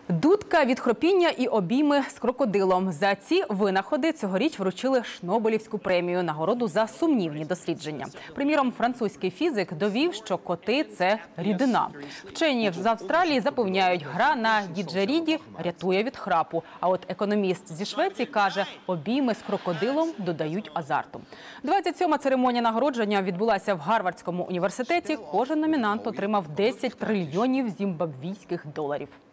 Дудка від хропіння і обійми з крокодилом. За ці винаходи цьогоріч вручили Шнобелівську премію – нагороду за сумнівні дослідження. Приміром, французький фізик довів, що коти – це рідина. Вчені з Австралії запевняють, гра на діджеріді рятує від храпу. А от економіст зі Швеції каже, обійми з крокодилом додають азарту. 27-ма церемонія нагородження відбулася в Гарвардському університеті. Кожен номінант отримав 10 трильйонів зімбабвійських доларів.